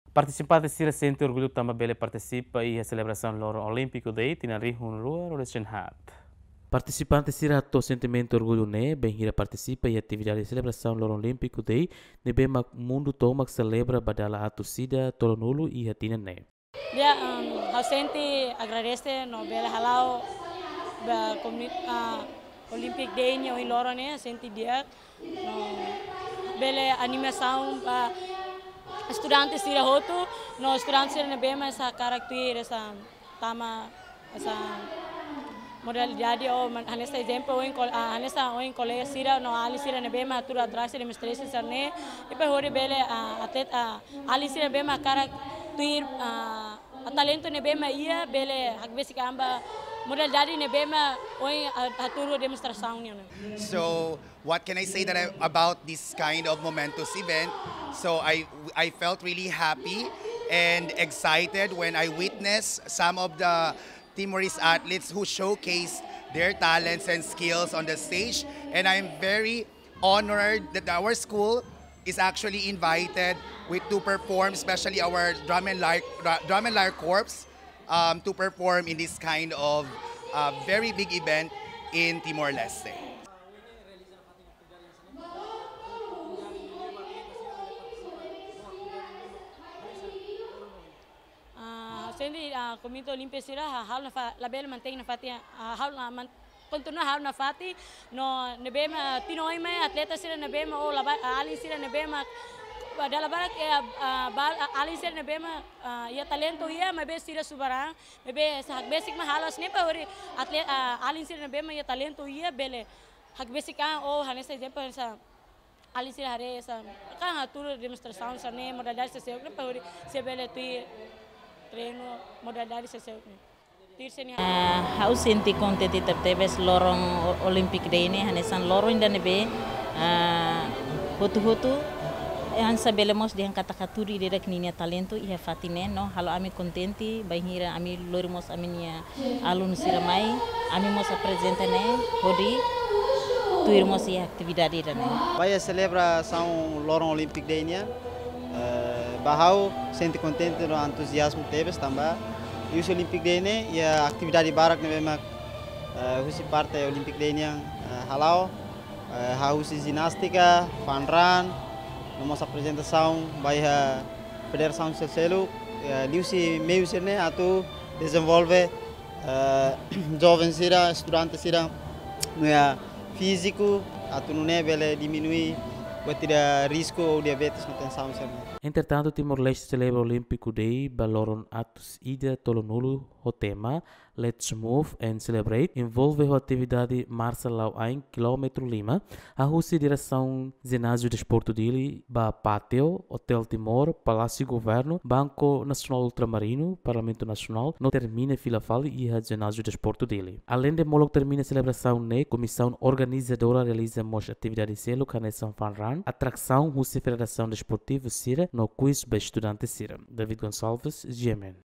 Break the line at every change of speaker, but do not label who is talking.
Participante sira sinti orgullu tamba bele participa e a selebrasaun loron Olimpic dei tinari hunrua hat. Participante sira to sentimento orgulho ne, bem hira participa e atividade de celebração loron Olimpic dei, ne bem mundo tomak celebra badala atu sida tolonulu e hatina ne.
Dia hau senti agradece no bele halau ba Olimpic Day ni oi loron ne senti dia no bele animação ba estudante sira hotu no estudante sira ne bema essa karakter essa tama essa modalidade ou nesse exemplo nesse colega sira no ali sira ne bema tudo atrás de mistress sarne e per hori bele atleta ali sira bema karakter a talento ne bema ia bele hagbesi kamba modalidade ne bema oi aturo demonstração ne.
So what can I say about this kind of momentous event? So I felt really happy and excited when I witnessed some of the Timorese athletes who showcased their talents and skills on the stage, and I'm very honored that our school is actually invited to perform, especially our drum and lyre corps, to perform in this kind of very big event in Timor-Leste.
Senti Komite Olimpic sira hal na la bele mantém na fatia hal na continua hal na fati no nebema tinoi mai atleta sira nebema o ali sira nebema dala barak ali sira nebema ia talento ia mabe sira subara mabe hak basic ma halas ne pa ori atleta ali sira nebema ia talento ia bele hak basic o hanesa exemplo essa ali sira hare essa kan tour demonstração sa ne modalidade se se pa ori se bele tu treino modalidade sesuatu.
Hau senti contente tertebes loron Olimpic Day ni hanesan loron dan nebe hotu han sabelemos di kata-katuri direk ninia talento ia fatine no halo ami contenti bahira ami lorimos aminia alun siramai ami mos apresenta ne hodi tuirmos ia atividade dane.
Vai celebração loron Olimpic Day ni bahau senti contente no entusiasmo tebes também e o Olimpic Day ne ya atividade barak ne memang husi parte Olimpic Day ni halau husi ginástica fun run nossa apresentação vai a federação selo liusi meio ne atu desenvolve jovens sira estudantes sira no físico atu no bele diminui tidak risco ou diabetes no tensão sempre.
Entretanto, Timor-Leste celebra o Olímpico Day baloron atos ida tolonulu o tema Let's Move and Celebrate envolve a atividade Marça Lau 1 km Lima, a Rússia direção ginásio de esporte dele, ba Pátio, Hotel Timor, Palácio Governo, Banco Nacional Ultramarino, Parlamento Nacional, não termina Filafal e a ginásio de esporte dele. Além de Molo termina a celebração ne, comissão organizadora realiza mais atividades selo caneção Fanran, atração Rússia Federação Desportiva Sira, no quiz ba estudante Sira. David Gonçalves, GMN.